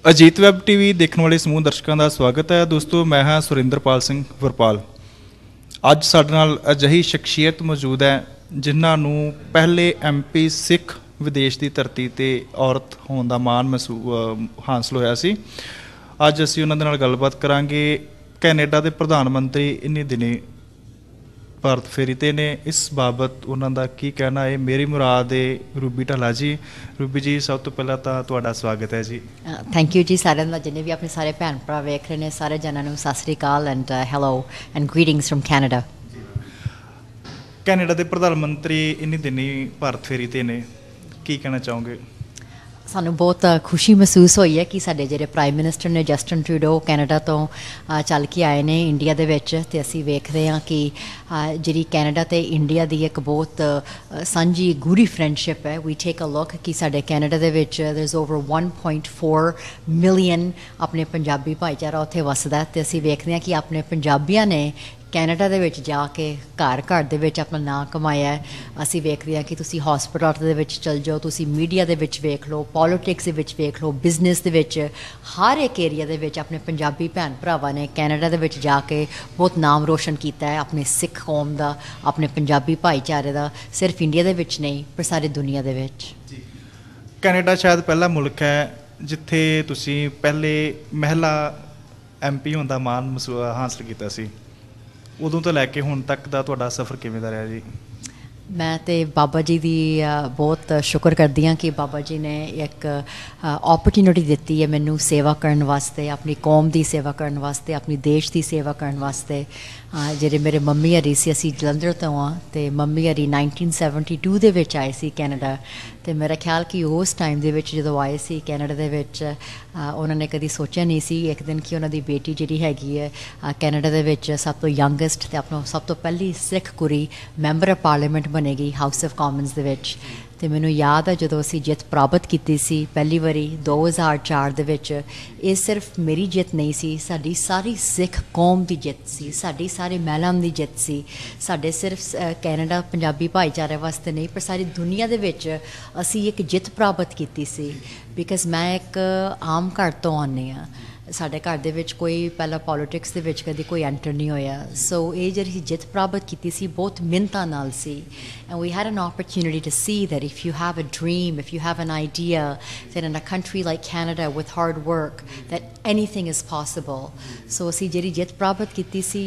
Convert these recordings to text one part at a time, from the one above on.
Ajit web TV ਦੇਖਣ ਵਾਲੇ ਸਮੂਹ ਦਰਸ਼ਕਾਂ ਦਾ ਸਵਾਗਤ ਹੈ। ਦੋਸਤੋ, ਮੈਂ ਹਾਂ ਸੁਰਿੰਦਰਪਾਲ ਸਿੰਘ ਵਰਪਾਲ। ਅੱਜ ਸਾਡੇ ਨਾਲ ਅਜਿਹੀ ਸ਼ਖਸੀਅਤ ਮੌਜੂਦ ਹੈ ਜਿਨ੍ਹਾਂ ਨੂੰ ਪਹਿਲੇ MP ਸਿੱਖ ਵਿਦੇਸ਼ ਦੀ ਧਰਤੀ 'ਤੇ ਔਰਤ ਹੋਣ ਦਾ ਮਾਣ ਹਾਸਲ ਹੋਇਆ ਸੀ। ਅੱਜ ਅਸੀਂ ਉਹਨਾਂ ਦੇ ਨਾਲ ਗੱਲਬਾਤ ਕਰਾਂਗੇ। ਕੈਨੇਡਾ ਦੇ ਪ੍ਰਧਾਨ ਮੰਤਰੀ ਇੰਨੀ ਦਿਨੀ ਭਾਰਤ ਫੇਰੀ 'ਤੇ ਨੇ। ਇਸ ਬਾਬਤ ਉਹਨਾਂ ਦਾ ਕੀ ਕਹਿਣਾ ਹੈ। ਮੇਰੀ ਮੁਰਾਦ ਹੈ ਰੂਬੀ ਢਾਲਾ ਜੀ। ਰੂਬੀ ਜੀ, ਸਭ ਤੋਂ ਪਹਿਲਾਂ ਤਾਂ ਤੁਹਾਡਾ ਸਵਾਗਤ ਹੈ ਜੀ। ਥੈਂਕ ਯੂ ਜੀ। ਸਾਰਿਆਂ ਦਾ ਜਿੰਨੇ ਵੀ ਆਪਣੇ ਸਾਰੇ ਭੈਣ ਭਰਾ ਵੇਖ ਰਹੇ ਨੇ, ਸਾਰੇ ਜਨਾਂ ਨੂੰ ਸਤਿ ਸ੍ਰੀ ਅਕਾਲ and hello and greetings from Canada. Canada ਦੇ ਪ੍ਰਧਾਨ ਮੰਤਰੀ ਇੰਨੀ ਦਿਨੀ ਭਾਰਤ ਫੇਰੀ 'ਤੇ ਨੇ, ਕੀ ਕਹਿਣਾ ਚਾਹੋਗੇ? ਸਾਨੂੰ ਬਹੁਤ ਖੁਸ਼ੀ ਮਹਿਸੂਸ ਹੋਈ ਹੈ ਕਿ ਸਾਡੇ ਜਿਹੜੇ ਪ੍ਰਾਈਮ ਮਿਨਿਸਟਰ ਨੇ ਜਸਟਿਨ ਟਰੂਡੋ ਕੈਨੇਡਾ ਤੋਂ ਚੱਲ ਕੇ ਆਏ ਨੇ ਇੰਡੀਆ ਦੇ ਵਿੱਚ, ਅਤੇ ਅਸੀਂ ਵੇਖਦੇ ਹਾਂ ਕਿ ਜਿਹੜੀ ਕੈਨੇਡਾ ਅਤੇ ਇੰਡੀਆ ਦੀ ਇੱਕ ਬਹੁਤ ਸਾਂਝੀ ਗੂੜੀ ਫਰੈਂਡਸ਼ਿਪ ਹੈ। ਵੀ ਟੇਕ ਅ ਲੁੱਕ ਕਿ ਸਾਡੇ ਕੈਨੇਡਾ ਦੇ ਵਿੱਚ ਦੇਰ ਇਜ਼ ਓਵਰ 1.4 ਮਿਲੀਅਨ ਆਪਣੇ ਪੰਜਾਬੀ ਭਾਈਚਾਰਾ ਉੱਥੇ ਵਸਦਾ, ਅਤੇ ਅਸੀਂ ਵੇਖਦੇ ਹਾਂ ਕਿ ਆਪਣੇ ਪੰਜਾਬੀਆਂ ਨੇ ਕੈਨੇਡਾ ਦੇ ਵਿੱਚ ਜਾ ਕੇ ਘਰ ਘਰ ਦੇ ਵਿੱਚ ਆਪਣਾ ਨਾਂ ਕਮਾਇਆ ਹੈ। ਅਸੀਂ ਵੇਖਦੇ ਹਾਂ ਕਿ ਤੁਸੀਂ ਹੌਸਪੀਟਲ ਦੇ ਵਿੱਚ ਚਲ ਜਾਓ, ਤੁਸੀਂ ਮੀਡੀਆ ਦੇ ਵਿੱਚ ਵੇਖ ਲਓ, ਪੋਲੀਟਿਕਸ ਦੇ ਵਿੱਚ ਵੇਖ ਲਓ, ਬਿਜ਼ਨਸ ਦੇ ਵਿੱਚ, ਹਰ ਇੱਕ ਏਰੀਆ ਦੇ ਵਿੱਚ ਆਪਣੇ ਪੰਜਾਬੀ ਭੈਣ ਭਰਾਵਾਂ ਨੇ ਕੈਨੇਡਾ ਦੇ ਵਿੱਚ ਜਾ ਕੇ ਬਹੁਤ ਨਾਮ ਰੋਸ਼ਨ ਕੀਤਾ ਹੈ ਆਪਣੇ ਸਿੱਖ ਕੌਮ ਦਾ, ਆਪਣੇ ਪੰਜਾਬੀ ਭਾਈਚਾਰੇ ਦਾ, ਸਿਰਫ ਇੰਡੀਆ ਦੇ ਵਿੱਚ ਨਹੀਂ ਪਰ ਸਾਰੀ ਦੁਨੀਆ ਦੇ ਵਿੱਚ। ਕੈਨੇਡਾ ਸ਼ਾਇਦ ਪਹਿਲਾ ਮੁਲਕ ਹੈ ਜਿੱਥੇ ਤੁਸੀਂ ਪਹਿਲੇ ਮਹਿਲਾ MP ਹੋਣ ਦਾ ਮਾਣ ਹਾਸਲ ਕੀਤਾ ਸੀ। ਉਦੋਂ ਤੋਂ ਲੈ ਕੇ ਹੁਣ ਤੱਕ ਦਾ ਤੁਹਾਡਾ ਸਫ਼ਰ ਕਿਵੇਂ ਦਾ ਰਿਹਾ ਜੀ? ਮੈਂ ਤਾਂ ਬਾਬਾ ਜੀ ਦੀ ਬਹੁਤ ਸ਼ੁਕਰ ਕਰਦੀ ਹਾਂ ਕਿ ਬਾਬਾ ਜੀ ਨੇ ਇੱਕ ਓਪਰਚੁਨਿਟੀ ਦਿੱਤੀ ਹੈ ਮੈਨੂੰ ਸੇਵਾ ਕਰਨ ਵਾਸਤੇ, ਆਪਣੀ ਕੌਮ ਦੀ ਸੇਵਾ ਕਰਨ ਵਾਸਤੇ, ਆਪਣੀ ਦੇਸ਼ ਦੀ ਸੇਵਾ ਕਰਨ ਵਾਸਤੇ। ਜਿਹੜੇ ਮੇਰੇ ਮੰਮੀ ਹਰੀ ਸੀ, ਅਸੀਂ ਜਲੰਧਰ ਤੋਂ ਹਾਂ, ਅਤੇ ਮੰਮੀ ਹਰੀ 1972 ਦੇ ਵਿੱਚ ਆਏ ਸੀ ਕੈਨੇਡਾ, ਅਤੇ ਮੇਰਾ ਖਿਆਲ ਕਿ ਉਸ ਟਾਈਮ ਦੇ ਵਿੱਚ ਜਦੋਂ ਆਏ ਸੀ ਕੈਨੇਡਾ ਦੇ ਵਿੱਚ, ਉਹਨਾਂ ਨੇ ਕਦੀ ਸੋਚਿਆ ਨਹੀਂ ਸੀ ਇੱਕ ਦਿਨ ਕਿ ਉਹਨਾਂ ਦੀ ਬੇਟੀ ਜਿਹੜੀ ਹੈਗੀ ਹੈ ਕੈਨੇਡਾ ਦੇ ਵਿੱਚ ਸਭ ਤੋਂ ਯੰਗੈਸਟ ਅਤੇ ਆਪਣਾ ਸਭ ਤੋਂ ਪਹਿਲੀ ਸਿੱਖ ਕੁੜੀ ਮੈਂਬਰ ਆਫ ਪਾਰਲੀਮੈਂਟ ਬਣੇਗੀ ਹਾਊਸ ਆਫ ਕਾਮਨਸ ਦੇ ਵਿੱਚ। ਅਤੇ ਮੈਨੂੰ ਯਾਦ ਹੈ ਜਦੋਂ ਅਸੀਂ ਜਿੱਤ ਪ੍ਰਾਪਤ ਕੀਤੀ ਸੀ ਪਹਿਲੀ ਵਾਰੀ 2004 ਦੇ ਵਿੱਚ, ਇਹ ਸਿਰਫ ਮੇਰੀ ਜਿੱਤ ਨਹੀਂ ਸੀ, ਸਾਡੀ ਸਾਰੀ ਸਿੱਖ ਕੌਮ ਦੀ ਜਿੱਤ ਸੀ, ਸਾਡੀ ਸਾਰੇ ਮਹਿਲਾਵਾਂ ਦੀ ਜਿੱਤ ਸੀ। ਸਾਡੇ ਸਿਰਫ ਕੈਨੇਡਾ ਪੰਜਾਬੀ ਭਾਈਚਾਰੇ ਵਾਸਤੇ ਨਹੀਂ ਪਰ ਸਾਰੀ ਦੁਨੀਆ ਦੇ ਵਿੱਚ ਅਸੀਂ ਇੱਕ ਜਿੱਤ ਪ੍ਰਾਪਤ ਕੀਤੀ ਸੀ। ਬਿਕਾਜ਼ ਮੈਂ ਇੱਕ ਆਮ ਘਰ ਤੋਂ ਆਉਂਦੀ ਹਾਂ, ਸਾਡੇ ਘਰ ਦੇ ਵਿੱਚ ਕੋਈ ਪਹਿਲਾਂ ਪੋਲੀਟਿਕਸ ਦੇ ਵਿੱਚ ਕਦੇ ਕੋਈ ਐਂਟਰ ਨਹੀਂ ਹੋਇਆ। ਸੋ ਇਹ ਜਿਹੜੀ ਜਿੱਤ ਪ੍ਰਾਪਤ ਕੀਤੀ ਸੀ ਬਹੁਤ ਮਿਹਨਤਾਂ ਨਾਲ ਸੀ। And we had an opportunity to see that if you have a dream, if you have an idea, then in a country like Canada with hard work that anything is possible. So ਅਸੀਂ ਜਿਹੜੀ ਜਿੱਤ ਪ੍ਰਾਪਤ ਕੀਤੀ ਸੀ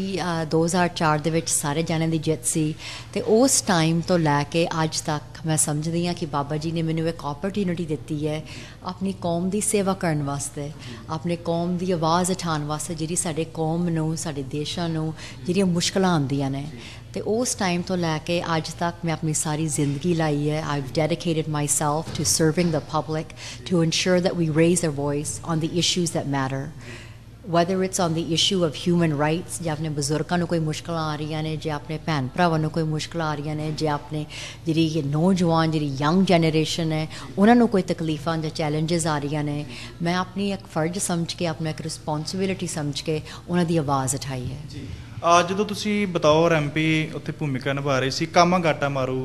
2004 ਦੇ ਵਿੱਚ ਸਾਰੇ ਜਣਿਆਂ ਦੀ ਜਿੱਤ ਸੀ, ਅਤੇ ਉਸ ਟਾਈਮ ਤੋਂ ਲੈ ਕੇ ਅੱਜ ਤੱਕ ਮੈਂ ਸਮਝਦੀ ਹਾਂ ਕਿ ਬਾਬਾ ਜੀ ਨੇ ਮੈਨੂੰ ਇੱਕ ਓਪਰਚੁਨਿਟੀ ਦਿੱਤੀ ਹੈ ਆਪਣੀ ਕੌਮ ਦੀ ਸੇਵਾ ਕਰਨ ਵਾਸਤੇ, ਆਪਣੇ ਕੌਮ ਦੀ ਆਵਾਜ਼ ਉਠਾਉਣ ਵਾਸਤੇ, ਜਿਹੜੀ ਸਾਡੇ ਕੌਮ ਨੂੰ, ਸਾਡੇ ਦੇਸ਼ਾਂ ਨੂੰ ਜਿਹੜੀਆਂ ਮੁਸ਼ਕਲਾਂ ਆਉਂਦੀਆਂ ਨੇ। ਅਤੇ ਉਸ ਟਾਈਮ ਤੋਂ ਲੈ ਕੇ ਅੱਜ ਤੱਕ ਮੈਂ ਆਪਣੀ ਸਾਰੀ ਜ਼ਿੰਦਗੀ ਲਾਈ ਹੈ। I've dedicated myself to serving the public, to ensure that we raise a voice on the issues that matter, whether it's on the issue of human rights, ਜੇ ਆਪਣੇ ਬਜ਼ੁਰਗਾਂ ਨੂੰ ਕੋਈ ਮੁਸ਼ਕਲਾਂ ਆ ਰਹੀਆਂ ਨੇ, ਜੇ ਆਪਣੇ ਭੈਣ ਭਰਾਵਾਂ ਨੂੰ ਕੋਈ ਮੁਸ਼ਕਲਾਂ ਆ ਰਹੀਆਂ ਨੇ, ਜੇ ਆਪਣੇ ਜਿਹੜੀ ਨੌਜਵਾਨ ਜਿਹੜੀ ਯੰਗ ਜਨਰੇਸ਼ਨ ਹੈ ਉਹਨਾਂ ਨੂੰ ਕੋਈ ਤਕਲੀਫਾਂ ਜਾਂ ਚੈਲੰਜਸ ਆ ਰਹੀਆਂ ਨੇ, ਮੈਂ ਆਪਣੀ ਇੱਕ ਫਰਜ਼ ਸਮਝ ਕੇ, ਆਪਣਾ ਇੱਕ ਰਿਸਪੋਂਸੀਬਿਲਿਟੀ ਸਮਝ ਕੇ ਉਹਨਾਂ ਦੀ ਆਵਾਜ਼ ਉਠਾਈ ਹੈ। ਜਦੋਂ ਤੁਸੀਂ ਬਤੌਰ MP ਉੱਥੇ ਭੂਮਿਕਾ ਨਿਭਾ ਰਹੇ ਸੀ, ਕਾਮਾਗਾਟਾ ਮਾਰੂ,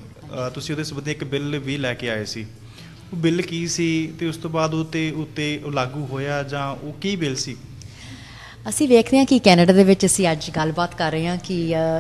ਤੁਸੀਂ ਉਹਦੇ ਸੰਬੰਧੀ ਇੱਕ ਬਿੱਲ ਵੀ ਲੈ ਕੇ ਆਏ ਸੀ। ਉਹ ਬਿੱਲ ਕੀ ਸੀ ਅਤੇ ਉਸ ਤੋਂ ਬਾਅਦ ਉੱਤੇ ਲਾਗੂ ਹੋਇਆ ਜਾਂ ਉਹ ਕੀ ਬਿੱਲ ਸੀ? ਅਸੀਂ ਵੇਖਦੇ ਹਾਂ ਕਿ ਕੈਨੇਡਾ ਦੇ ਵਿੱਚ ਅਸੀਂ ਅੱਜ ਗੱਲਬਾਤ ਕਰ ਰਹੇ ਹਾਂ ਕਿ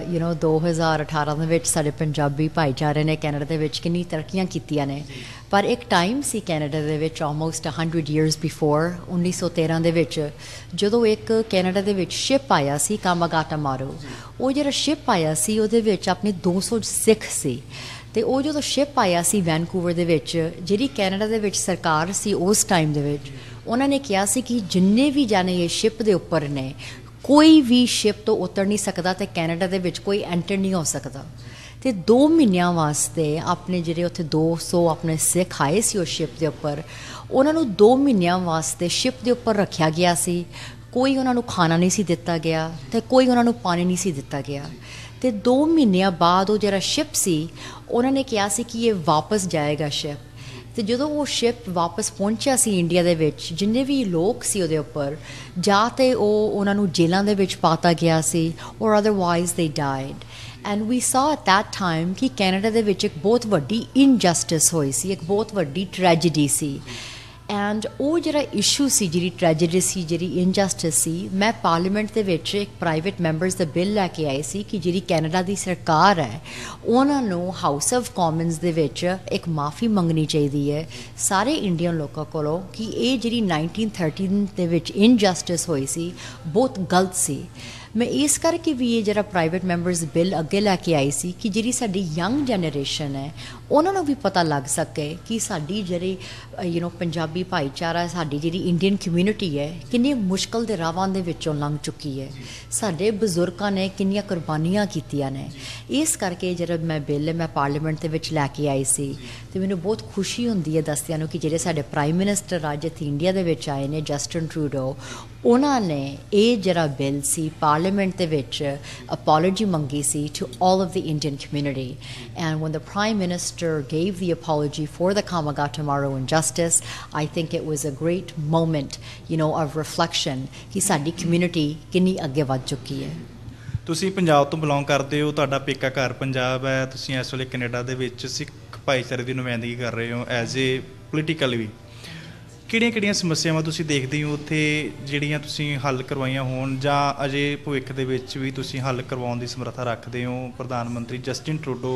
2018 ਦੇ ਵਿੱਚ ਸਾਡੇ ਪੰਜਾਬੀ ਭਾਈਚਾਰੇ ਨੇ ਕੈਨੇਡਾ ਦੇ ਵਿੱਚ ਕਿੰਨੀ ਤਰੱਕੀਆਂ ਕੀਤੀਆਂ ਨੇ। ਪਰ ਇੱਕ ਟਾਈਮ ਸੀ ਕੈਨੇਡਾ ਦੇ ਵਿੱਚ ਆਲਮੋਸਟ 100 years ਬਿਫੋਰ, 1913 ਦੇ ਵਿੱਚ, ਜਦੋਂ ਇੱਕ ਕੈਨੇਡਾ ਦੇ ਵਿੱਚ ਸ਼ਿਪ ਆਇਆ ਸੀ ਕਾਮਾਗਾਟਾ ਮਾਰੂ। ਉਹ ਜਿਹੜਾ ਸ਼ਿਪ ਆਇਆ ਸੀ ਉਹਦੇ ਵਿੱਚ ਆਪਣੇ 200 ਸਿੱਖ ਸੀ, ਅਤੇ ਉਹ ਜਦੋਂ ਸ਼ਿਪ ਆਇਆ ਸੀ ਵੈਨਕੂਵਰ ਦੇ ਵਿੱਚ, ਜਿਹੜੀ ਕੈਨੇਡਾ ਦੇ ਵਿੱਚ ਸਰਕਾਰ ਸੀ ਉਸ ਟਾਈਮ ਦੇ ਵਿੱਚ, ਉਹਨਾਂ ਨੇ ਕਿਹਾ ਸੀ ਕਿ ਜਿੰਨੇ ਵੀ ਜਾਣੇ ਇਹ ਸ਼ਿਪ ਦੇ ਉੱਪਰ ਨੇ ਕੋਈ ਵੀ ਸ਼ਿਪ ਤੋਂ ਉਤਰ ਨਹੀਂ ਸਕਦਾ ਅਤੇ ਕੈਨੇਡਾ ਦੇ ਵਿੱਚ ਕੋਈ ਐਂਟਰ ਨਹੀਂ ਹੋ ਸਕਦਾ। ਅਤੇ 2 ਮਹੀਨਿਆਂ ਵਾਸਤੇ ਆਪਣੇ ਜਿਹੜੇ ਉੱਥੇ 200 ਆਪਣੇ ਸਿੱਖ ਆਏ ਸੀ ਉਸ ਸ਼ਿਪ ਦੇ ਉੱਪਰ, ਉਹਨਾਂ ਨੂੰ 2 ਮਹੀਨਿਆਂ ਵਾਸਤੇ ਸ਼ਿਪ ਦੇ ਉੱਪਰ ਰੱਖਿਆ ਗਿਆ ਸੀ। ਕੋਈ ਉਹਨਾਂ ਨੂੰ ਖਾਣਾ ਨਹੀਂ ਸੀ ਦਿੱਤਾ ਗਿਆ ਅਤੇ ਕੋਈ ਉਹਨਾਂ ਨੂੰ ਪਾਣੀ ਨਹੀਂ ਸੀ ਦਿੱਤਾ ਗਿਆ। ਅਤੇ 2 ਮਹੀਨਿਆਂ ਬਾਅਦ ਉਹ ਜਿਹੜਾ ਸ਼ਿਪ ਸੀ ਉਹਨਾਂ ਨੇ ਕਿਹਾ ਸੀ ਕਿ ਇਹ ਵਾਪਸ ਜਾਏਗਾ ਸ਼ਿਪ। ਅਤੇ ਜਦੋਂ ਉਹ ਸ਼ਿਪ ਵਾਪਸ ਪਹੁੰਚਿਆ ਸੀ ਇੰਡੀਆ ਦੇ ਵਿੱਚ, ਜਿੰਨੇ ਵੀ ਲੋਕ ਸੀ ਉਹਦੇ ਉੱਪਰ, ਜਾਂ ਤਾਂ ਉਹਨਾਂ ਨੂੰ ਜੇਲ੍ਹਾਂ ਦੇ ਵਿੱਚ ਪਾਤਾ ਗਿਆ ਸੀ ਔਰ otherwise they died. And we saw at that time ਕਿ ਕੈਨੇਡਾ ਦੇ ਵਿੱਚ ਇੱਕ ਬਹੁਤ ਵੱਡੀ ਇਨਜਸਟਿਸ ਹੋਈ ਸੀ, ਇੱਕ ਬਹੁਤ ਵੱਡੀ ਟਰੈਜਡੀ ਸੀ। ਐਂਡ ਉਹ ਜਿਹੜਾ ਇਸ਼ੂ ਸੀ, ਜਿਹੜੀ ਟ੍ਰੈਜੇਡੀ ਸੀ, ਜਿਹੜੀ ਇਨਜਸਟਿਸ ਸੀ, ਮੈਂ ਪਾਰਲੀਮੈਂਟ ਦੇ ਵਿੱਚ ਇੱਕ ਪ੍ਰਾਈਵੇਟ ਮੈਂਬਰਸ ਦਾ ਬਿੱਲ ਲੈ ਕੇ ਆਈ ਸੀ ਕਿ ਜਿਹੜੀ ਕੈਨੇਡਾ ਦੀ ਸਰਕਾਰ ਹੈ ਉਹਨਾਂ ਨੂੰ ਹਾਊਸ ਆਫ ਕਾਮਨਸ ਦੇ ਵਿੱਚ ਇੱਕ ਮਾਫੀ ਮੰਗਣੀ ਚਾਹੀਦੀ ਹੈ ਸਾਰੇ ਇੰਡੀਅਨ ਲੋਕਾਂ ਕੋਲੋਂ ਕਿ ਇਹ ਜਿਹੜੀ 1913 ਦੇ ਵਿੱਚ ਇਨਜਸਟਿਸ ਹੋਈ ਸੀ ਬਹੁਤ ਗਲਤ ਸੀ। ਮੈਂ ਇਸ ਕਰਕੇ ਵੀ ਇਹ ਜਿਹੜਾ ਪ੍ਰਾਈਵੇਟ ਮੈਂਬਰਸ ਬਿੱਲ ਅੱਗੇ ਲੈ ਕੇ ਆਈ ਸੀ ਕਿ ਜਿਹੜੀ ਸਾਡੀ ਯੰਗ ਜਨਰੇਸ਼ਨ ਹੈ ਉਹਨਾਂ ਨੂੰ ਵੀ ਪਤਾ ਲੱਗ ਸਕੇ ਕਿ ਸਾਡੀ ਜਿਹੜੀ ਪੰਜਾਬੀ ਭਾਈਚਾਰਾ, ਸਾਡੀ ਜਿਹੜੀ ਇੰਡੀਅਨ ਕਮਿਊਨਿਟੀ ਹੈ ਕਿੰਨੀ ਮੁਸ਼ਕਲ ਦੇ ਰਾਹਾਂ ਦੇ ਵਿੱਚੋਂ ਲੰਘ ਚੁੱਕੀ ਹੈ, ਸਾਡੇ ਬਜ਼ੁਰਗਾਂ ਨੇ ਕਿੰਨੀਆਂ ਕੁਰਬਾਨੀਆਂ ਕੀਤੀਆਂ ਨੇ। ਇਸ ਕਰਕੇ ਜਿਹੜਾ ਮੈਂ ਬਿੱਲ ਮੈਂ ਪਾਰਲੀਮੈਂਟ ਦੇ ਵਿੱਚ ਲੈ ਕੇ ਆਈ ਸੀ ਅਤੇ ਮੈਨੂੰ ਬਹੁਤ ਖੁਸ਼ੀ ਹੁੰਦੀ ਹੈ ਦੱਸਦਿਆਂ ਨੂੰ ਕਿ ਜਿਹੜੇ ਸਾਡੇ ਪ੍ਰਾਈਮ ਮਿਨਿਸਟਰ ਅੱਜ ਇੱਥੇ ਇੰਡੀਆ ਦੇ ਵਿੱਚ ਆਏ ਨੇ, ਜਸਟਿਨ ਟਰੂਡੋ, ਉਹਨਾਂ ਨੇ ਇਹ ਜਿਹੜਾ ਬਿੱਲ ਸੀ ਪਾਰਲੀਮੈਂਟ ਦੇ ਵਿੱਚ ਅਪੋਲੋਜੀ ਮੰਗੀ ਸੀ to all of the Indian community. And when the prime minister gave the apology for the Komagata Maru injustice, I think it was a great moment of reflection ਕਿ ਸਾਡੀ ਕਮਿਊਨਿਟੀ ਕਿੰਨੀ ਅੱਗੇ ਵੱਧ ਚੁੱਕੀ ਹੈ। ਤੁਸੀਂ ਪੰਜਾਬ ਤੋਂ ਬਿਲੋਂਗ ਕਰਦੇ ਹੋ, ਤੁਹਾਡਾ ਪੇਕਾ ਘਰ ਪੰਜਾਬ ਹੈ, ਤੁਸੀਂ ਇਸ ਵੇਲੇ ਕੈਨੇਡਾ ਦੇ ਵਿੱਚ ਸਿੱਖ ਭਾਈਚਾਰੇ ਦੀ ਨੁਮਾਇੰਦਗੀ ਕਰ ਰਹੇ ਹੋ ਐਜ਼ ਏ ਪੋਲੀਟੀਕਲ ਵੀ। ਕਿਹੜੀਆਂ ਸਮੱਸਿਆਵਾਂ ਤੁਸੀਂ ਦੇਖਦੇ ਹੋ ਉੱਥੇ ਜਿਹੜੀਆਂ ਤੁਸੀਂ ਹੱਲ ਕਰਵਾਈਆਂ ਹੋਣ ਜਾਂ ਅਜੇ ਭਵਿੱਖ ਦੇ ਵਿੱਚ ਵੀ ਤੁਸੀਂ ਹੱਲ ਕਰਵਾਉਣ ਦੀ ਸਮਰੱਥਾ ਰੱਖਦੇ ਹੋ? ਪ੍ਰਧਾਨ ਮੰਤਰੀ ਜਸਟਿਨ ਟਰੂਡੋ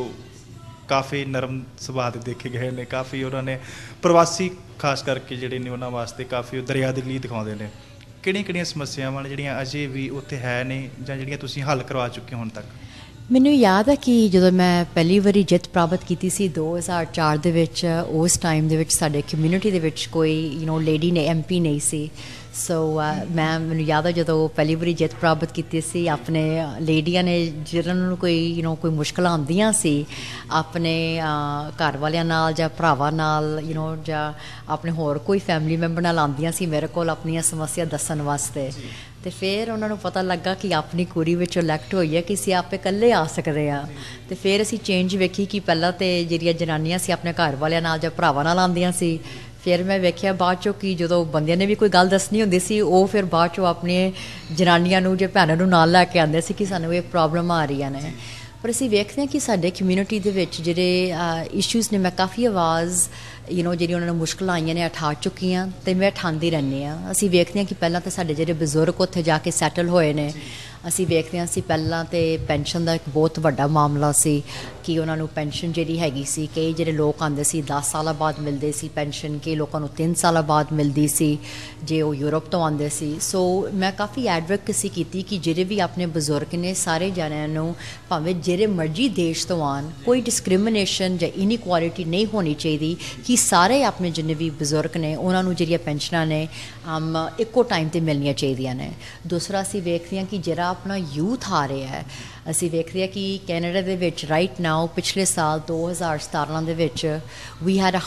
ਕਾਫੀ ਨਰਮ ਸੁਭਾਅ ਦੇ ਦੇਖੇ ਗਏ ਨੇ, ਕਾਫੀ ਉਹਨਾਂ ਨੇ ਪ੍ਰਵਾਸੀ ਖਾਸ ਕਰਕੇ ਜਿਹੜੇ ਨੇ ਉਹਨਾਂ ਵਾਸਤੇ ਕਾਫੀ ਦਰਿਆ ਦੇ ਲਈ ਦਿਖਾਉਂਦੇ ਨੇ। ਕਿਹੜੀਆਂ ਸਮੱਸਿਆਵਾਂ ਨੇ ਜਿਹੜੀਆਂ ਅਜੇ ਵੀ ਉੱਥੇ ਹੈ ਨੇ ਜਾਂ ਜਿਹੜੀਆਂ ਤੁਸੀਂ ਹੱਲ ਕਰਵਾ ਚੁੱਕੇ ਹੁਣ ਤੱਕ? ਮੈਨੂੰ ਯਾਦ ਹੈ ਕਿ ਜਦੋਂ ਮੈਂ ਪਹਿਲੀ ਵਾਰੀ ਜਿੱਤ ਪ੍ਰਾਪਤ ਕੀਤੀ ਸੀ 2004 ਦੇ ਵਿੱਚ, ਉਸ ਟਾਈਮ ਦੇ ਵਿੱਚ ਸਾਡੇ ਕਮਿਊਨਿਟੀ ਦੇ ਵਿੱਚ ਕੋਈ ਲੇਡੀ ਨੇ MP ਨਹੀਂ ਸੀ। ਸੋ ਮੈਨੂੰ ਯਾਦ ਹੈ ਜਦੋਂ ਪਹਿਲੀ ਵਾਰੀ ਜਿੱਤ ਪ੍ਰਾਪਤ ਕੀਤੀ ਸੀ, ਆਪਣੇ ਲੇਡੀਆਂ ਨੇ ਜਿਹਨਾਂ ਨੂੰ ਕੋਈ ਮੁਸ਼ਕਲਾਂ ਆਉਂਦੀਆਂ ਸੀ ਆਪਣੇ ਘਰ ਵਾਲਿਆਂ ਨਾਲ ਜਾਂ ਭਰਾਵਾਂ ਨਾਲ ਜਾਂ ਆਪਣੇ ਹੋਰ ਕੋਈ ਫੈਮਿਲੀ ਮੈਂਬਰ ਨਾਲ ਆਉਂਦੀਆਂ ਸੀ ਮੇਰੇ ਕੋਲ ਆਪਣੀਆਂ ਸਮੱਸਿਆ ਦੱਸਣ ਵਾਸਤੇ। ਅਤੇ ਫਿਰ ਉਹਨਾਂ ਨੂੰ ਪਤਾ ਲੱਗਾ ਕਿ ਆਪਣੀ ਕੁੜੀ ਵਿੱਚ ਇਲੈਕਟ ਹੋਈ ਹੈ ਕਿ ਅਸੀਂ ਆਪੇ ਇਕੱਲੇ ਆ ਸਕਦੇ ਹਾਂ। ਅਤੇ ਫਿਰ ਅਸੀਂ ਚੇਂਜ ਵੇਖੀ ਕਿ ਪਹਿਲਾਂ ਤਾਂ ਜਿਹੜੀਆਂ ਜਨਾਨੀਆਂ ਸੀ ਆਪਣੇ ਘਰ ਵਾਲਿਆਂ ਨਾਲ ਜਾਂ ਭਰਾਵਾਂ ਨਾਲ ਆਉਂਦੀਆਂ ਸੀ, ਫਿਰ ਮੈਂ ਵੇਖਿਆ ਬਾਅਦ 'ਚੋਂ ਕਿ ਜਦੋਂ ਬੰਦਿਆਂ ਨੇ ਵੀ ਕੋਈ ਗੱਲ ਦੱਸਣੀ ਹੁੰਦੀ ਸੀ ਉਹ ਫਿਰ ਬਾਅਦ 'ਚੋਂ ਆਪਣੀਆਂ ਜਨਾਨੀਆਂ ਨੂੰ ਜਾਂ ਭੈਣਾਂ ਨੂੰ ਨਾਲ ਲੈ ਕੇ ਆਉਂਦੇ ਸੀ ਕਿ ਸਾਨੂੰ ਇਹ ਪ੍ਰੋਬਲਮ ਆ ਰਹੀਆਂ ਨੇ। ਪਰ ਅਸੀਂ ਵੇਖਦੇ ਹਾਂ ਕਿ ਸਾਡੇ ਕਮਿਊਨਿਟੀ ਦੇ ਵਿੱਚ ਜਿਹੜੇ ਇਸ਼ੂਜ਼ ਨੇ, ਮੈਂ ਕਾਫੀ ਆਵਾਜ਼ ਜਿਹੜੀਆਂ ਉਹਨਾਂ ਨੂੰ ਮੁਸ਼ਕਲਾਂ ਆਈਆਂ ਨੇ ਉਠਾ ਚੁੱਕੀ ਹਾਂ ਅਤੇ ਮੈਂ ਉਠਾਉਂਦੀ ਰਹਿੰਦੀ ਹਾਂ। ਅਸੀਂ ਵੇਖਦੇ ਹਾਂ ਕਿ ਪਹਿਲਾਂ ਤਾਂ ਸਾਡੇ ਜਿਹੜੇ ਬਜ਼ੁਰਗ ਉੱਥੇ ਜਾ ਕੇ ਸੈਟਲ ਹੋਏ ਨੇ, ਅਸੀਂ ਵੇਖਦੇ ਹਾਂ ਅਸੀਂ ਪਹਿਲਾਂ ਤਾਂ ਪੈਨਸ਼ਨ ਦਾ ਇੱਕ ਬਹੁਤ ਵੱਡਾ ਮਾਮਲਾ ਸੀ ਕਿ ਉਹਨਾਂ ਨੂੰ ਪੈਨਸ਼ਨ ਜਿਹੜੀ ਹੈਗੀ ਸੀ, ਕਈ ਜਿਹੜੇ ਲੋਕ ਆਉਂਦੇ ਸੀ 10 ਸਾਲਾਂ ਬਾਅਦ ਮਿਲਦੇ ਸੀ ਪੈਨਸ਼ਨ, ਕਈ ਲੋਕਾਂ ਨੂੰ 3 ਸਾਲਾਂ ਬਾਅਦ ਮਿਲਦੀ ਸੀ ਜੇ ਉਹ ਯੂਰਪ ਤੋਂ ਆਉਂਦੇ ਸੀ। ਸੋ ਮੈਂ ਕਾਫੀ ਐਡਵੋਕੇਸੀ ਕੀਤੀ ਕਿ ਜਿਹੜੇ ਵੀ ਆਪਣੇ ਬਜ਼ੁਰਗ ਨੇ ਸਾਰੇ ਜਣਿਆਂ ਨੂੰ ਭਾਵੇਂ ਜਿਹੜੇ ਮਰਜ਼ੀ ਦੇਸ਼ ਤੋਂ ਆਉਣ, ਕੋਈ ਡਿਸਕ੍ਰਿਮੀਨੇਸ਼ਨ ਜਾਂ ਇਨਇਕੁਆਲਿਟੀ ਨਹੀਂ ਹੋਣੀ ਚਾਹੀਦੀ ਕਿ ਸਾਰੇ ਆਪਣੇ ਜਿੰਨੇ ਵੀ ਬਜ਼ੁਰਗ ਨੇ ਉਹਨਾਂ ਨੂੰ ਜਿਹੜੀਆਂ ਪੈਨਸ਼ਨਾਂ ਨੇ ਇੱਕੋ ਟਾਈਮ 'ਤੇ ਮਿਲਣੀਆਂ ਚਾਹੀਦੀਆਂ ਨੇ। ਦੂਸਰਾ ਅਸੀਂ ਵੇਖਦੇ ਹਾਂ ਕਿ ਜਿਹੜਾ ਆਪਣਾ ਯੂਥ ਆ ਰਿਹਾ ਹੈ, ਅਸੀਂ ਵੇਖਦੇ ਹਾਂ ਕਿ ਕੈਨੇਡਾ ਦੇ ਵਿੱਚ ਰਾਈਟ ਨਾਓ ਪਿਛਲੇ ਸਾਲ 2017 ਦੇ ਵਿੱਚ ਵੀ ਹੈਡ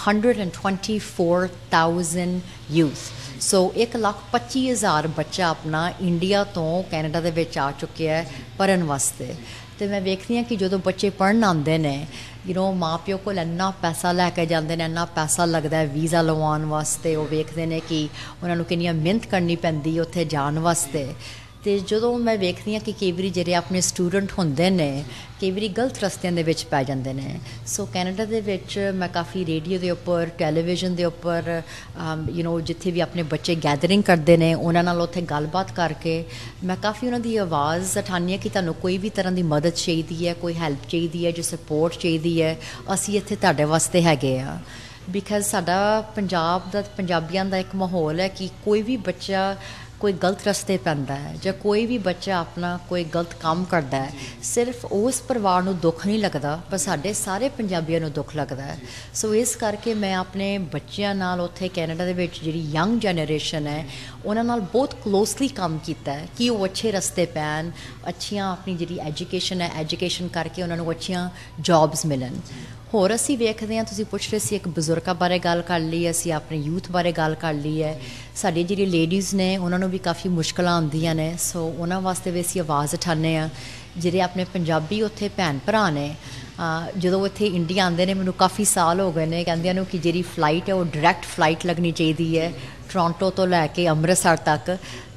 124,000 ਯੂਥ। ਸੋ 1,25,000 ਬੱਚਾ ਆਪਣਾ ਇੰਡੀਆ ਤੋਂ ਕੈਨੇਡਾ ਦੇ ਵਿੱਚ ਆ ਚੁੱਕਿਆ ਹੈ ਪੜ੍ਹਨ ਵਾਸਤੇ। ਅਤੇ ਮੈਂ ਵੇਖਦੀ ਹਾਂ ਕਿ ਜਦੋਂ ਬੱਚੇ ਪੜ੍ਹਨ ਆਉਂਦੇ ਨੇ ਮਾਂ ਪਿਓ ਕੋਲ ਇੰਨਾ ਪੈਸਾ ਲੈ ਕੇ ਜਾਂਦੇ ਨੇ, ਇੰਨਾ ਪੈਸਾ ਲੱਗਦਾ ਵੀਜ਼ਾ ਲਵਾਉਣ ਵਾਸਤੇ, ਉਹ ਵੇਖਦੇ ਨੇ ਕਿ ਉਹਨਾਂ ਨੂੰ ਕਿੰਨੀਆਂ ਮਿਹਨਤ ਕਰਨੀ ਪੈਂਦੀ ਉੱਥੇ ਜਾਣ ਵਾਸਤੇ। ਅਤੇ ਜਦੋਂ ਮੈਂ ਵੇਖਦੀ ਹਾਂ ਕਿ ਕਈ ਵਾਰੀ ਜਿਹੜੇ ਆਪਣੇ ਸਟੂਡੈਂਟ ਹੁੰਦੇ ਨੇ ਕਈ ਵਾਰੀ ਗਲਤ ਰਸਤਿਆਂ ਦੇ ਵਿੱਚ ਪੈ ਜਾਂਦੇ ਨੇ। ਸੋ ਕੈਨੇਡਾ ਦੇ ਵਿੱਚ ਮੈਂ ਕਾਫੀ ਰੇਡੀਓ ਦੇ ਉੱਪਰ, ਟੈਲੀਵਿਜ਼ਨ ਦੇ ਉੱਪਰ ਜਿੱਥੇ ਵੀ ਆਪਣੇ ਬੱਚੇ ਗੈਦਰਿੰਗ ਕਰਦੇ ਨੇ ਉਹਨਾਂ ਨਾਲ ਉੱਥੇ ਗੱਲਬਾਤ ਕਰਕੇ ਮੈਂ ਕਾਫੀ ਉਹਨਾਂ ਦੀ ਆਵਾਜ਼ ਉਠਾਉਂਦੀ ਹਾਂ ਕਿ ਤੁਹਾਨੂੰ ਕੋਈ ਵੀ ਤਰ੍ਹਾਂ ਦੀ ਮਦਦ ਚਾਹੀਦੀ ਹੈ, ਕੋਈ ਹੈਲਪ ਚਾਹੀਦੀ ਹੈ, ਜੋ ਸਪੋਰਟ ਚਾਹੀਦੀ ਹੈ, ਅਸੀਂ ਇੱਥੇ ਤੁਹਾਡੇ ਵਾਸਤੇ ਹੈਗੇ ਆ। ਬਿਕਾਜ਼ ਸਾਡਾ ਪੰਜਾਬ ਦਾ, ਪੰਜਾਬੀਆਂ ਦਾ ਇੱਕ ਮਾਹੌਲ ਹੈ ਕਿ ਕੋਈ ਵੀ ਬੱਚਾ ਕੋਈ ਗਲਤ ਰਸਤੇ ਪੈਂਦਾ ਹੈ ਜਾਂ ਕੋਈ ਵੀ ਬੱਚਾ ਆਪਣਾ ਕੋਈ ਗਲਤ ਕੰਮ ਕਰਦਾ ਹੈ, ਸਿਰਫ ਉਸ ਪਰਿਵਾਰ ਨੂੰ ਦੁੱਖ ਨਹੀਂ ਲੱਗਦਾ ਪਰ ਸਾਡੇ ਸਾਰੇ ਪੰਜਾਬੀਆਂ ਨੂੰ ਦੁੱਖ ਲੱਗਦਾ ਹੈ। ਸੋ ਇਸ ਕਰਕੇ ਮੈਂ ਆਪਣੇ ਬੱਚਿਆਂ ਨਾਲ ਉੱਥੇ ਕੈਨੇਡਾ ਦੇ ਵਿੱਚ ਜਿਹੜੀ ਯੰਗ ਜਨਰੇਸ਼ਨ ਹੈ ਉਹਨਾਂ ਨਾਲ ਬਹੁਤ ਕਲੋਸਲੀ ਕੰਮ ਕੀਤਾ ਹੈ ਕਿ ਉਹ ਅੱਛੇ ਰਸਤੇ ਪੈਣ, ਅੱਛੀਆਂ ਆਪਣੀ ਜਿਹੜੀ ਐਜੂਕੇਸ਼ਨ ਹੈ ਐਜੂਕੇਸ਼ਨ ਕਰਕੇ ਉਹਨਾਂ ਨੂੰ ਅੱਛੀਆਂ ਜੌਬਸ ਮਿਲਣ। ਹੋਰ ਅਸੀਂ ਵੇਖਦੇ ਹਾਂ, ਤੁਸੀਂ ਪੁੱਛ ਰਹੇ ਸੀ ਇੱਕ ਬਜ਼ੁਰਗਾਂ ਬਾਰੇ ਗੱਲ ਕਰ ਲਈ, ਅਸੀਂ ਆਪਣੇ ਯੂਥ ਬਾਰੇ ਗੱਲ ਕਰ ਲਈ ਹੈ। ਸਾਡੀ ਜਿਹੜੀ ਲੇਡੀਜ਼ ਨੇ ਉਹਨਾਂ ਨੂੰ ਵੀ ਕਾਫੀ ਮੁਸ਼ਕਲਾਂ ਆਉਂਦੀਆਂ ਨੇ, ਸੋ ਉਹਨਾਂ ਵਾਸਤੇ ਵੀ ਅਸੀਂ ਆਵਾਜ਼ ਉਠਾਉਂਦੇ ਹਾਂ। ਜਿਹੜੇ ਆਪਣੇ ਪੰਜਾਬੀ ਉੱਥੇ ਭੈਣ ਭਰਾ ਨੇ ਜਦੋਂ ਇੱਥੇ ਇੰਡੀਆ ਆਉਂਦੇ ਨੇ, ਮੈਨੂੰ ਕਾਫੀ ਸਾਲ ਹੋ ਗਏ ਨੇ ਕਹਿੰਦਿਆਂ ਨੂੰ ਕਿ ਜਿਹੜੀ ਫਲਾਈਟ ਹੈ ਉਹ ਡਾਇਰੈਕਟ ਫਲਾਈਟ ਲੱਗਣੀ ਚਾਹੀਦੀ ਹੈ ਟੋਰਾਂਟੋ ਤੋਂ ਲੈ ਕੇ ਅੰਮ੍ਰਿਤਸਰ ਤੱਕ,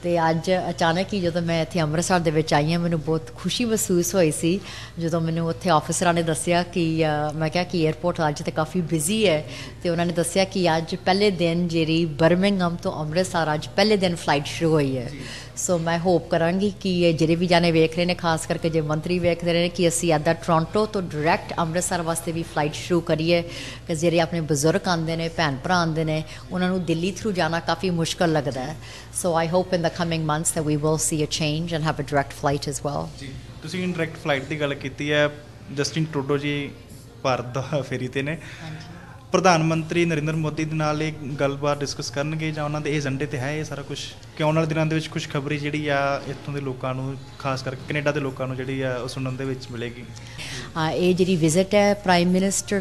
ਤੇ ਅੱਜ ਅਚਾਨਕ ਹੀ ਜਦੋਂ ਮੈਂ ਇੱਥੇ ਅੰਮ੍ਰਿਤਸਰ ਦੇ ਵਿੱਚ ਆਈ ਹਾਂ, ਮੈਨੂੰ ਬਹੁਤ ਖੁਸ਼ੀ ਮਹਿਸੂਸ ਹੋਈ ਸੀ ਜਦੋਂ ਮੈਨੂੰ ਉੱਥੇ ਆਫਿਸਰਾਂ ਨੇ ਦੱਸਿਆ ਕਿ ਮੈਂ ਕਿਹਾ ਕਿ ਏਅਰਪੋਰਟ ਅੱਜ ਤਾਂ ਕਾਫੀ ਬਿਜ਼ੀ ਹੈ, ਤੇ ਉਹਨਾਂ ਨੇ ਦੱਸਿਆ ਕਿ ਅੱਜ ਪਹਿਲੇ ਦਿਨ ਜਿਹੜੀ ਬਰਮਿੰਘਮ ਤੋਂ ਅੰਮ੍ਰਿਤਸਰ ਅੱਜ ਪਹਿਲੇ ਦਿਨ ਫਲਾਈਟ ਸ਼ੁਰੂ ਹੋਈ ਹੈ। ਸੋ ਮੈਂ ਹੋਪ ਕਰਾਂਗੀ ਕਿ ਇਹ ਜਿਹੜੇ ਵੀ ਜਾਣੇ ਵੇਖ ਰਹੇ ਨੇ, ਖਾਸ ਕਰਕੇ ਜੇ ਮੰਤਰੀ ਵੇਖ ਰਹੇ ਨੇ, ਕਿ ਅਸੀਂ ਇੱਦਾਂ ਟੋਰਾਂਟੋ ਤੋਂ ਡਾਇਰੈਕਟ ਅੰਮ੍ਰਿਤਸਰ ਵਾਸਤੇ ਵੀ ਫਲਾਈਟ ਸ਼ੁਰੂ ਕਰੀਏ, ਕਿ ਜਿਹੜੇ ਆਪਣੇ ਬਜ਼ੁਰਗ ਆਉਂਦੇ ਨੇ, ਭੈਣ ਭਰਾ ਆਉਂਦੇ ਨੇ, ਉਹਨਾਂ ਨੂੰ ਦਿੱਲੀ ਥਰੂ ਜਾਣਾ ਕਾਫੀ ਮੁਸ਼ਕਲ ਲੱਗਦਾ ਹੈ। So I hope in the coming months that we will see a change and have a direct flight as well। ਜੀ, ਤੁਸੀਂ ਇਨਡਾਇਰੈਕਟ ਫਲਾਈਟ ਦੀ ਗੱਲ ਕੀਤੀ ਹੈ। ਜਸਟਿਨ ਟਰੂਡੋ ਜੀ ਭਾਰਤ ਦਾ ਫੇਰੀ ਤੇ ਨੇ, ਪ੍ਰਧਾਨ ਮੰਤਰੀ ਨਰਿੰਦਰ ਮੋਦੀ ਦੇ ਨਾਲ ਇਹ ਗੱਲਬਾਤ ਡਿਸਕਸ ਕਰਨਗੇ ਜਾਂ ਉਹਨਾਂ ਦੇ ਏਜੰਡੇ ਤੇ ਹੈ ਇਹ ਸਾਰਾ ਕੁਝ, ਕਿ ਆਉਣ ਵਾਲੇ ਦਿਨਾਂ ਦੇ ਵਿੱਚ ਖੁਸ਼ਖਬਰੀ ਜਿਹੜੀ ਆ ਇੱਥੋਂ ਦੇ ਲੋਕਾਂ ਨੂੰ, ਖਾਸ ਕਰਕੇ ਕੈਨੇਡਾ ਦੇ ਲੋਕਾਂ ਨੂੰ ਜਿਹੜੀ ਆ ਉਹ ਸੁਣਨ ਦੇ ਵਿੱਚ ਮਿਲੇਗੀ? ਇਹ ਜਿਹੜੀ ਵਿਜ਼ਿਟ ਹੈ ਪ੍ਰਾਈਮ ਮਿਨਿਸਟਰ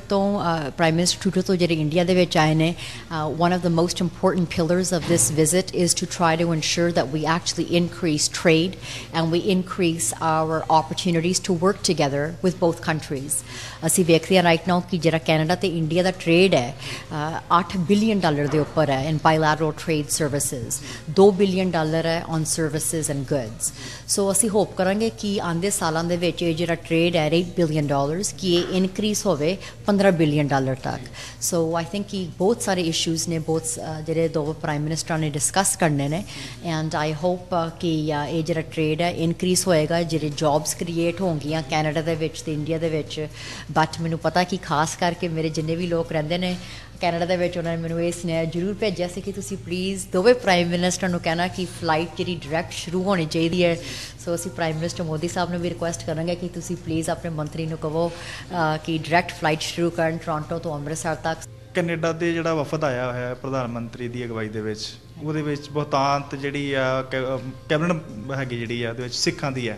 ਟਰੂਡੋ ਤੋਂ ਜਿਹੜੇ ਇੰਡੀਆ ਦੇ ਵਿੱਚ ਆਏ ਨੇ, one of the most important pillars of this visit is to try to ensure that we actually increase trade and we increase our opportunities to work together with both countries। ਅਸੀਂ ਵੇਖਦੇ ਹਾਂ right now ਕਿ ਜਿਹੜਾ Canada ਤੇ India ਦਾ trade ਹੈ $8 billion ਦੇ ਉੱਪਰ ਹੈ in bilateral trade services, $2 billion ਹੈ on services and goods. So ਅਸੀਂ ਹੋਪ ਕਰਾਂਗੇ ਕਿ ਆਉਂਦੇ ਸਾਲਾਂ ਦੇ ਵਿੱਚ ਇਹ ਜਿਹੜਾ ਟ੍ਰੇਡ ਹੈ $8 ਬਿਲੀਅਨ ਕਿ ਇਹ ਇਨਕਰੀਜ਼ ਹੋਵੇ $15 ਬਿਲੀਅਨ ਤੱਕ। ਸੋ ਆਈ ਥਿੰਕ ਕਿ ਬਹੁਤ ਸਾਰੇ ਇਸ਼ੂਜ਼ ਨੇ, ਬਹੁਤ ਜਿਹੜੇ ਦੋ ਪ੍ਰਾਈਮ ਮਿਨਿਸਟਰਾਂ ਨੇ ਡਿਸਕਸ ਕਰਨੇ ਨੇ, ਐਂਡ ਆਈ ਹੋਪ ਕਿ ਇਹ ਜਿਹੜਾ ਟ੍ਰੇਡ ਹੈ ਇਨਕਰੀਜ਼ ਹੋਏਗਾ, ਜਿਹੜੇ ਜੌਬਸ ਕ੍ਰੀਏਟ ਹੋਣਗੀਆਂ ਕੈਨੇਡਾ ਦੇ ਵਿੱਚ ਤੇ ਇੰਡੀਆ ਦੇ ਵਿੱਚ। ਬਟ ਮੈਨੂੰ ਪਤਾ ਕਿ ਖਾਸ ਕਰਕੇ ਮੇਰੇ ਜਿੰਨੇ ਵੀ ਲੋਕ ਰਹਿੰਦੇ ਨੇ ਕੈਨੇਡਾ ਦੇ ਵਿੱਚ, ਉਹਨਾਂ ਨੇ ਮੈਨੂੰ ਇਹ ਸੁਨੇਹਾ ਜ਼ਰੂਰ ਭੇਜਿਆ ਸੀ ਕਿ ਤੁਸੀਂ ਪਲੀਜ਼ ਦੋਵੇਂ ਪ੍ਰਾਈਮ ਮਿਨਿਸਟਰ ਨੂੰ ਕਹਿਣਾ ਕਿ ਫਲਾਈਟ ਜਿਹੜੀ ਡਾਇਰੈਕਟ ਸ਼ੁਰੂ ਹੋਣੀ ਚਾਹੀਦੀ ਹੈ। ਸੋ ਅਸੀਂ ਪ੍ਰਾਈਮ ਮਿਨਿਸਟਰ ਮੋਦੀ ਸਾਹਿਬ ਨੂੰ ਵੀ ਰਿਕੁਐਸਟ ਕਰਾਂਗੇ ਕਿ ਤੁਸੀਂ ਪਲੀਜ਼ ਆਪਣੇ ਮੰਤਰੀ ਨੂੰ ਕਹੋ ਕਿ ਡਾਇਰੈਕਟ ਫਲਾਈਟ ਸ਼ੁਰੂ ਕਰਨ ਟੋਰਾਂਟੋ ਤੋਂ ਅੰਮ੍ਰਿਤਸਰ ਤੱਕ। ਕੈਨੇਡਾ ਦੇ ਜਿਹੜਾ ਵਫਦ ਆਇਆ ਹੋਇਆ ਹੈ ਪ੍ਰਧਾਨ ਮੰਤਰੀ ਦੀ ਅਗਵਾਈ ਦੇ ਵਿੱਚ, ਉਹਦੇ ਵਿੱਚ ਬਹੁਤਾਂਤ ਜਿਹੜੀ ਆ ਕੈਬਨਿਟ ਹੈਗੀ ਜਿਹੜੀ ਆ ਉਹਦੇ ਵਿੱਚ ਸਿੱਖਾਂ ਦੀ ਹੈ।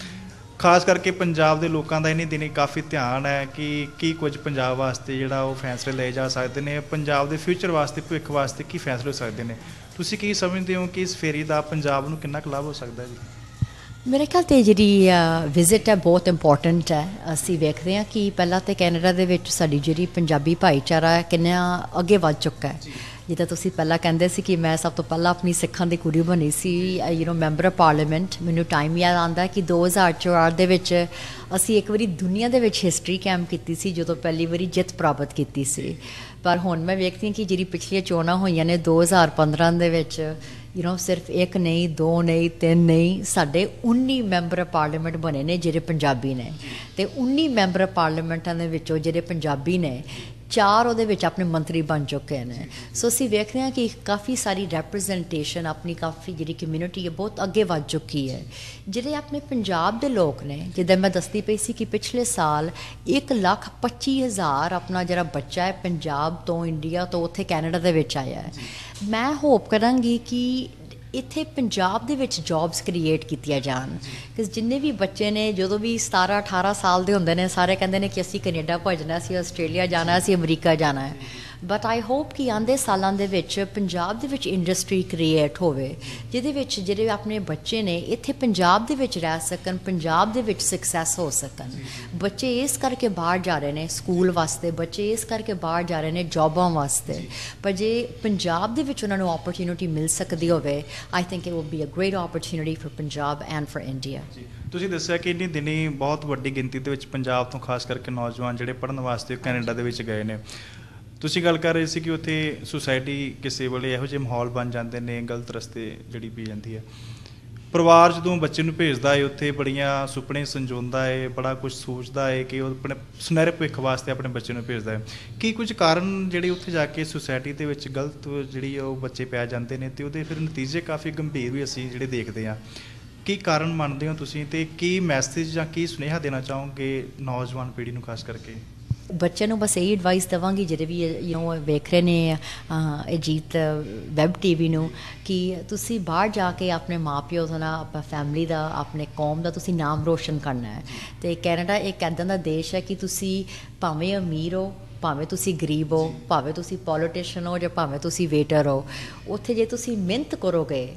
ਖਾਸ ਕਰਕੇ ਪੰਜਾਬ ਦੇ ਲੋਕਾਂ ਦਾ ਇਨੀ ਦਿਨੀ ਕਾਫੀ ਧਿਆਨ ਹੈ ਕਿ ਕੀ ਕੁਝ ਪੰਜਾਬ ਵਾਸਤੇ ਜਿਹੜਾ ਉਹ ਫੈਸਲੇ ਲਏ ਜਾ ਸਕਦੇ ਨੇ, ਪੰਜਾਬ ਦੇ ਫਿਊਚਰ ਵਾਸਤੇ, ਭਵਿੱਖ ਵਾਸਤੇ ਕੀ ਫੈਸਲੇ ਹੋ ਸਕਦੇ ਨੇ। ਤੁਸੀਂ ਕੀ ਸਮਝਦੇ ਹੋ ਕਿ ਇਸ ਫੇਰੀ ਦਾ ਪੰਜਾਬ ਨੂੰ ਕਿੰਨਾ ਕੁ ਲਾਭ ਹੋ ਸਕਦਾ ਜੀ? ਮੇਰੇ ਖਿਆਲ 'ਤੇ ਜਿਹੜੀ ਵਿਜ਼ਿਟ ਹੈ ਬਹੁਤ ਇੰਪੋਰਟੈਂਟ ਹੈ। ਅਸੀਂ ਵੇਖਦੇ ਹਾਂ ਕਿ ਪਹਿਲਾਂ ਤਾਂ ਕੈਨੇਡਾ ਦੇ ਵਿੱਚ ਸਾਡੀ ਜਿਹੜੀ ਪੰਜਾਬੀ ਭਾਈਚਾਰਾ ਹੈ ਕਿੰਨਾ ਅੱਗੇ ਵੱਧ ਚੁੱਕਾ ਹੈ। ਜਿੱਦਾਂ ਤੁਸੀਂ ਪਹਿਲਾਂ ਕਹਿੰਦੇ ਸੀ ਕਿ ਮੈਂ ਸਭ ਤੋਂ ਪਹਿਲਾਂ ਆਪਣੀ ਸਿੱਖਾਂ ਦੀ ਕੁੜੀ ਬਣੀ ਸੀ, ਮੈਂਬਰ ਆਫ ਪਾਰਲੀਮੈਂਟ। ਮੈਨੂੰ ਟਾਈਮ ਯਾਦ ਆਉਂਦਾ ਕਿ 2004 ਦੇ ਵਿੱਚ ਅਸੀਂ ਇੱਕ ਵਾਰੀ ਦੁਨੀਆ ਦੇ ਵਿੱਚ ਹਿਸਟਰੀ ਕੈਂਪ ਕੀਤੀ ਸੀ, ਜਦੋਂ ਪਹਿਲੀ ਵਾਰੀ ਜਿੱਤ ਪ੍ਰਾਪਤ ਕੀਤੀ ਸੀ। ਪਰ ਹੁਣ ਮੈਂ ਵੇਖਦੀ ਹਾਂ ਕਿ ਜਿਹੜੀ ਪਿਛਲੀਆਂ ਚੋਣਾਂ ਹੋਈਆਂ ਨੇ 2015 ਦੇ ਵਿੱਚ, ਸਿਰਫ ਇੱਕ ਨਹੀਂ, 2 ਨਹੀਂ, 3 ਨਹੀਂ, ਸਾਡੇ 19 ਮੈਂਬਰ ਪਾਰਲੀਮੈਂਟ ਬਣੇ ਨੇ ਜਿਹੜੇ ਪੰਜਾਬੀ ਨੇ, ਅਤੇ 19 ਮੈਂਬਰ ਪਾਰਲੀਮੈਂਟਾਂ ਦੇ ਵਿੱਚੋਂ ਜਿਹੜੇ ਪੰਜਾਬੀ ਨੇ 4 ਉਹਦੇ ਵਿੱਚ ਆਪਣੇ ਮੰਤਰੀ ਬਣ ਚੁੱਕੇ ਨੇ। ਸੋ ਅਸੀਂ ਵੇਖਦੇ ਹਾਂ ਕਿ ਕਾਫੀ ਸਾਰੀ ਰੈਪਰਜ਼ੈਂਟੇਸ਼ਨ, ਆਪਣੀ ਕਾਫੀ ਜਿਹੜੀ ਕਮਿਊਨਿਟੀ ਹੈ ਬਹੁਤ ਅੱਗੇ ਵੱਧ ਚੁੱਕੀ ਹੈ। ਜਿਹੜੇ ਆਪਣੇ ਪੰਜਾਬ ਦੇ ਲੋਕ ਨੇ, ਜਿੱਦਾਂ ਮੈਂ ਦੱਸਦੀ ਪਈ ਸੀ ਕਿ ਪਿਛਲੇ ਸਾਲ 1,25,000 ਆਪਣਾ ਜਿਹੜਾ ਬੱਚਾ ਹੈ ਪੰਜਾਬ ਤੋਂ, ਇੰਡੀਆ ਤੋਂ ਉੱਥੇ ਕੈਨੇਡਾ ਦੇ ਵਿੱਚ ਆਇਆ ਹੈ। ਮੈਂ ਹੋਪ ਕਰਾਂਗੀ ਕਿ ਇੱਥੇ ਪੰਜਾਬ ਦੇ ਵਿੱਚ ਜੌਬਸ ਕ੍ਰੀਏਟ ਕੀਤੀਆਂ ਜਾਣ, ਕਿ ਜਿੰਨੇ ਵੀ ਬੱਚੇ ਨੇ ਜਦੋਂ ਵੀ 17-18 ਸਾਲ ਦੇ ਹੁੰਦੇ ਨੇ, ਸਾਰੇ ਕਹਿੰਦੇ ਨੇ ਕਿ ਅਸੀਂ ਕੈਨੇਡਾ ਭੇਜਣਾ, ਅਸੀਂ ਆਸਟ੍ਰੇਲੀਆ ਜਾਣਾ, ਅਸੀਂ ਅਮਰੀਕਾ ਜਾਣਾ ਹੈ। ਬਟ ਆਈ ਹੋਪ ਕਿ ਆਉਂਦੇ ਸਾਲਾਂ ਦੇ ਵਿੱਚ ਪੰਜਾਬ ਦੇ ਵਿੱਚ ਇੰਡਸਟਰੀ ਕ੍ਰੀਏਟ ਹੋਵੇ, ਜਿਹਦੇ ਵਿੱਚ ਜਿਹੜੇ ਆਪਣੇ ਬੱਚੇ ਨੇ ਇੱਥੇ ਪੰਜਾਬ ਦੇ ਵਿੱਚ ਰਹਿ ਸਕਣ, ਪੰਜਾਬ ਦੇ ਵਿੱਚ ਸਕਸੈਸ ਹੋ ਸਕਣ। ਬੱਚੇ ਇਸ ਕਰਕੇ ਬਾਹਰ ਜਾ ਰਹੇ ਨੇ ਸਕੂਲ ਵਾਸਤੇ, ਬੱਚੇ ਇਸ ਕਰਕੇ ਬਾਹਰ ਜਾ ਰਹੇ ਨੇ ਜੌਬਾਂ ਵਾਸਤੇ, ਪਰ ਜੇ ਪੰਜਾਬ ਦੇ ਵਿੱਚ ਉਹਨਾਂ ਨੂੰ ਓਪਰਚੁਨਿਟੀ ਮਿਲ ਸਕਦੀ ਹੋਵੇ, I think it will be a great opportunity for Punjab and for India. ਤੁਸੀਂ ਦੱਸਿਆ ਕਿ ਇੰਨੀ ਦਿਨੀ ਬਹੁਤ ਵੱਡੀ ਗਿਣਤੀ ਦੇ ਵਿੱਚ ਪੰਜਾਬ ਤੋਂ ਖਾਸ ਕਰਕੇ ਨੌਜਵਾਨ ਜਿਹੜੇ ਪੜ੍ਹਨ ਵਾਸਤੇ ਕੈਨੇਡਾ ਦੇ ਵਿੱਚ ਗਏ ਨੇ। ਤੁਸੀਂ ਗੱਲ ਕਰ ਰਹੇ ਸੀ ਕਿ ਉੱਥੇ ਸੁਸਾਇਟੀ ਕਿਸੇ ਵੇਲੇ ਇਹੋ ਜਿਹੇ ਮਾਹੌਲ ਬਣ ਜਾਂਦੇ ਨੇ, ਗਲਤ ਰਸਤੇ ਜਿਹੜੀ ਪੀ ਜਾਂਦੀ ਹੈ। ਪਰਿਵਾਰ ਜਦੋਂ ਬੱਚੇ ਨੂੰ ਭੇਜਦਾ ਹੈ ਉੱਥੇ, ਬੜੀਆਂ ਸੁਪਨੇ ਸੰਜੋਂਦਾ ਹੈ, ਬੜਾ ਕੁਝ ਸੋਚਦਾ ਹੈ ਕਿ ਉਹ ਆਪਣੇ ਸੁਨਹਿਰੇ ਭਵਿੱਖ ਵਾਸਤੇ ਆਪਣੇ ਬੱਚੇ ਨੂੰ ਭੇਜਦਾ ਹੈ। ਕੀ ਕੁਝ ਕਾਰਨ ਜਿਹੜੇ ਉੱਥੇ ਜਾ ਕੇ ਸੁਸਾਇਟੀ ਦੇ ਵਿੱਚ ਗਲਤ ਜਿਹੜੀ ਉਹ ਬੱਚੇ ਪੈ ਜਾਂਦੇ ਨੇ, ਅਤੇ ਉਹਦੇ ਫਿਰ ਨਤੀਜੇ ਕਾਫੀ ਗੰਭੀਰ ਵੀ ਅਸੀਂ ਜਿਹੜੇ ਦੇਖਦੇ ਹਾਂ। ਕੀ ਕਾਰਨ ਮੰਨਦੇ ਹੋ ਤੁਸੀਂ, ਅਤੇ ਕੀ ਮੈਸੇਜ ਜਾਂ ਕੀ ਸੁਨੇਹਾ ਦੇਣਾ ਚਾਹੋਗੇ ਨੌਜਵਾਨ ਪੀੜ੍ਹੀ ਨੂੰ ਖਾਸ ਕਰਕੇ? ਬੱਚਿਆਂ ਨੂੰ ਬਸ ਇਹੀ ਐਡਵਾਈਸ ਦੇਵਾਂਗੀ ਜਿਹੜੇ ਵੀ ਵੇਖ ਰਹੇ ਨੇ ਅਜੀਤ ਵੈਬ TV ਨੂੰ, ਕਿ ਤੁਸੀਂ ਬਾਹਰ ਜਾ ਕੇ ਆਪਣੇ ਮਾਂ ਪਿਓ ਦਾ, ਆਪਣਾ ਫੈਮਿਲੀ ਦਾ, ਆਪਣੇ ਕੌਮ ਦਾ ਤੁਸੀਂ ਨਾਮ ਰੋਸ਼ਨ ਕਰਨਾ ਹੈ। ਅਤੇ ਕੈਨੇਡਾ ਇੱਕ ਇੱਦਾਂ ਦਾ ਦੇਸ਼ ਹੈ ਕਿ ਤੁਸੀਂ ਭਾਵੇਂ ਅਮੀਰ ਹੋ, ਭਾਵੇਂ ਤੁਸੀਂ ਗਰੀਬ ਹੋ, ਭਾਵੇਂ ਤੁਸੀਂ ਪੋਲੀਟੀਸ਼ੀਅਨ ਹੋ ਜਾਂ ਭਾਵੇਂ ਤੁਸੀਂ ਵੇਟਰ ਹੋ, ਉੱਥੇ ਜੇ ਤੁਸੀਂ ਮਿਹਨਤ ਕਰੋਗੇ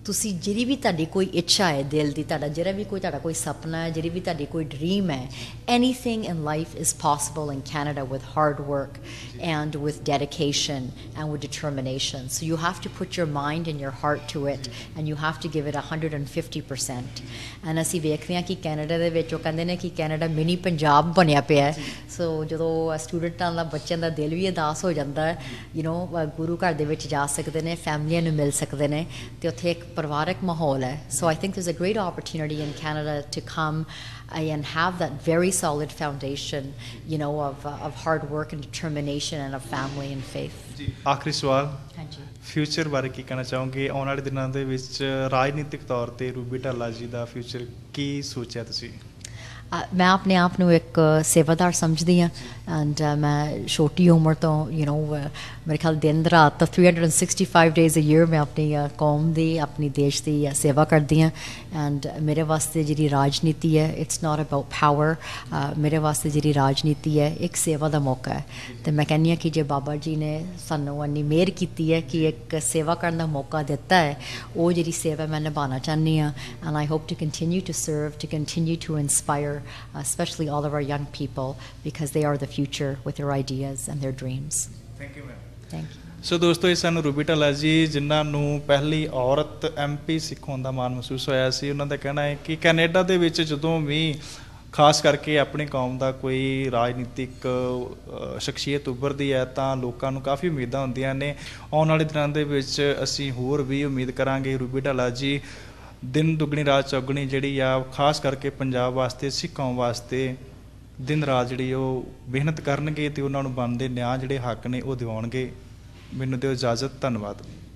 ਤੁਸੀਂ ਜਿਹੜੀ ਵੀ ਤੁਹਾਡੀ ਕੋਈ ਇੱਛਾ ਹੈ ਦਿਲ ਦੀ, ਤੁਹਾਡਾ ਜਿਹੜਾ ਵੀ ਕੋਈ ਤੁਹਾਡਾ ਕੋਈ ਸੁਪਨਾ ਹੈ, ਜਿਹੜੀ ਵੀ ਤੁਹਾਡੀ ਕੋਈ ਡ੍ਰੀਮ ਹੈ, anything in life is possible in Canada with hard work and with dedication and with determination. So you have to put your mind and your heart to it and you have to give it 150%. And ਅਸੀਂ ਵੇਖਦੇ ਹਾਂ ਕਿ Canada ਦੇ ਵਿੱਚ ਉਹ ਕਹਿੰਦੇ ਨੇ ਕਿ ਕੈਨੇਡਾ ਮਿਨੀ ਪੰਜਾਬ ਬਣਿਆ ਪਿਆ ਹੈ। ਸੋ ਜਦੋਂ ਸਟੂਡੈਂਟਾਂ ਦਾ ਬੱਚਿਆਂ ਦਾ ਦਿਲ ਵੀ ਉਦਾਸ ਹੋ ਜਾਂਦਾ ਹੈ, ਗੁਰੂ ਘਰ ਦੇ ਵਿੱਚ ਜਾ ਸਕਦੇ ਨੇ, ਫੈਮਲੀਆਂ ਨੂੰ ਮਿਲ ਸਕਦੇ ਨੇ, ਤੇ ਉੱਥੇ ਇੱਕ ਪਰਿਵਾਰਕ ਮਾਹੌਲ ਹੈ। So I think there's a great opportunity in Canada to come and have that very solid foundation, of hard work and determination and of family and faith. ਜੀ ਆਖਰੀ ਸਵਾਲ, ਹਾਂਜੀ, ਫਿਊਚਰ ਬਾਰੇ ਕੀ ਕਹਿਣਾ ਚਾਹੋਗੇ? ਆਉਣ ਵਾਲੇ ਦਿਨਾਂ ਦੇ ਵਿੱਚ ਰਾਜਨੀਤਿਕ ਤੌਰ ਤੇ ਰੂਬੀ ਢਾਲਾ ਜੀ ਦਾ ਫਿਊਚਰ ਕੀ ਸੋਚਿਆ ਤੁਸੀਂ? ਮੈਂ ਆਪਣੇ ਆਪ ਨੂੰ ਇੱਕ ਸੇਵਾਦਾਰ ਸਮਝਦੀ ਹਾਂ ਐਂਡ ਮੈਂ ਛੋਟੀ ਉਮਰ ਤੋਂ ਮੇਰੇ ਖਿਆਲ ਦਿਨ ਰਾਤ 365 ਡੇਜ਼ ਅ ਈਅਰ ਮੈਂ ਆਪਣੀ ਕੌਮ ਦੀ, ਆਪਣੀ ਦੇਸ਼ ਦੀ ਸੇਵਾ ਕਰਦੀ ਹਾਂ। ਐਂਡ ਮੇਰੇ ਵਾਸਤੇ ਜਿਹੜੀ ਰਾਜਨੀਤੀ ਹੈ, ਇਟਸ ਨਾਟ ਅਬਾਊਟ ਪਾਵਰ। ਮੇਰੇ ਵਾਸਤੇ ਜਿਹੜੀ ਰਾਜਨੀਤੀ ਹੈ ਇੱਕ ਸੇਵਾ ਦਾ ਮੌਕਾ ਹੈ, ਅਤੇ ਮੈਂ ਕਹਿੰਦੀ ਹਾਂ ਕਿ ਜੇ ਬਾਬਾ ਜੀ ਨੇ ਸਾਨੂੰ ਇੰਨੀ ਮਿਹਰ ਕੀਤੀ ਹੈ ਕਿ ਇੱਕ ਸੇਵਾ ਕਰਨ ਦਾ ਮੌਕਾ ਦਿੱਤਾ ਹੈ, ਉਹ ਜਿਹੜੀ ਸੇਵਾ ਮੈਂ ਨਿਭਾਉਣਾ ਚਾਹੁੰਦੀ ਹਾਂ। And I hope to continue to serve, to continue to inspire especially all of our young people, because they are the future with their ideas and their dreams. Thank you, ma'am. Thank you. So ਦੋਸਤੋ, ਇਹ ਸਾਨੂੰ Ruby Dhalla ਜੀ, ਜਿਨ੍ਹਾਂ ਨੂੰ ਪਹਿਲੀ ਔਰਤ MP ਸਿੱਖ ਹੋਣ ਦਾ ਮਾਣ ਮਹਿਸੂਸ ਹੋਇਆ ਸੀ। ਉਹਨਾਂ ਦਾ ਕਹਿਣਾ ਹੈ ਕਿ ਕੈਨੇਡਾ ਦੇ ਵਿੱਚ ਜਦੋਂ ਵੀ ਖਾਸ ਕਰਕੇ ਆਪਣੀ ਕੌਮ ਦਾ ਕੋਈ ਰਾਜਨੀਤਿਕ ਸ਼ਖਸੀਅਤ ਉੱਭਰਦੀ ਹੈ ਤਾਂ ਲੋਕਾਂ ਨੂੰ ਕਾਫੀ ਉਮੀਦਾਂ ਹੁੰਦੀਆਂ ਨੇ। ਆਉਣ ਵਾਲੇ ਦਿਨਾਂ ਦੇ ਵਿੱਚ ਅਸੀਂ ਹੋਰ ਵੀ ਉਮੀਦ ਕਰਾਂਗੇ ਰੂਬੀ ਢਾਲਾ ਜੀ ਦਿਨ ਦੁੱਗਣੀ ਰਾਤ ਚੌਗਣੀ ਜਿਹੜੀ ਆ, ਖਾਸ ਕਰਕੇ ਪੰਜਾਬ ਵਾਸਤੇ, ਸਿੱਖ ਕੌਮ ਵਾਸਤੇ ਦਿਨ ਰਾਤ ਜਿਹੜੀ ਉਹ ਮਿਹਨਤ ਕਰਨਗੇ ਅਤੇ ਉਹਨਾਂ ਨੂੰ ਬਣਦੇ ਨਿਆਂ ਜਿਹੜੇ ਹੱਕ ਨੇ ਉਹ ਦਿਵਾਉਣਗੇ। ਮੈਨੂੰ ਦਿਓ ਇਜਾਜ਼ਤ। ਧੰਨਵਾਦ।